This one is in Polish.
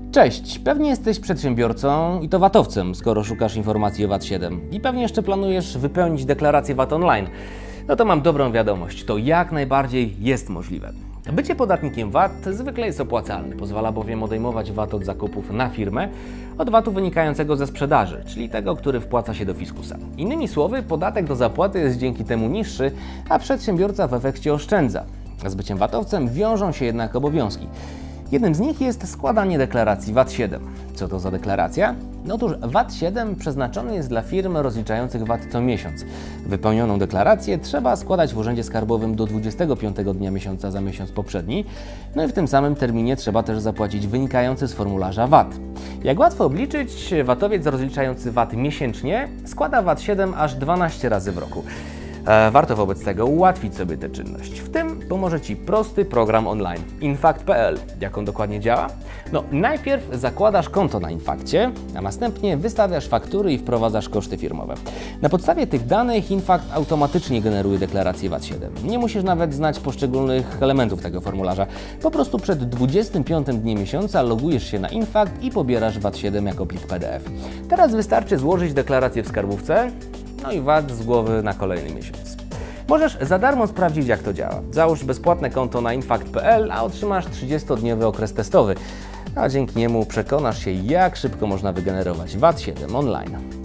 Cześć, pewnie jesteś przedsiębiorcą i to VAT-owcem, skoro szukasz informacji o VAT-7 i pewnie jeszcze planujesz wypełnić deklarację VAT online. No to mam dobrą wiadomość, to jak najbardziej jest możliwe. Bycie podatnikiem VAT zwykle jest opłacalne, pozwala bowiem odejmować VAT od zakupów na firmę od VAT-u wynikającego ze sprzedaży, czyli tego, który wpłaca się do fiskusa. Innymi słowy, podatek do zapłaty jest dzięki temu niższy, a przedsiębiorca w efekcie oszczędza. Z byciem VAT-owcem wiążą się jednak obowiązki. Jednym z nich jest składanie deklaracji VAT-7. Co to za deklaracja? Otóż VAT-7 przeznaczony jest dla firm rozliczających VAT co miesiąc. Wypełnioną deklarację trzeba składać w Urzędzie Skarbowym do 25 dnia miesiąca za miesiąc poprzedni, no i w tym samym terminie trzeba też zapłacić wynikający z formularza VAT. Jak łatwo obliczyć, VAT-owiec rozliczający VAT miesięcznie składa VAT-7 aż 12 razy w roku. Warto wobec tego ułatwić sobie tę czynność. W tym pomoże Ci prosty program online infakt.pl. Jak on dokładnie działa? Najpierw zakładasz konto na Infakcie, a następnie wystawiasz faktury i wprowadzasz koszty firmowe. Na podstawie tych danych Infakt automatycznie generuje deklarację VAT-7. Nie musisz nawet znać poszczególnych elementów tego formularza. Po prostu przed 25 dniem miesiąca logujesz się na Infakt i pobierasz VAT-7 jako plik PDF. Teraz wystarczy złożyć deklarację w skarbówce, no i VAT z głowy na kolejny miesiąc. Możesz za darmo sprawdzić, jak to działa. Załóż bezpłatne konto na infakt.pl, a otrzymasz 30-dniowy okres testowy, a dzięki niemu przekonasz się, jak szybko można wygenerować VAT-7 online.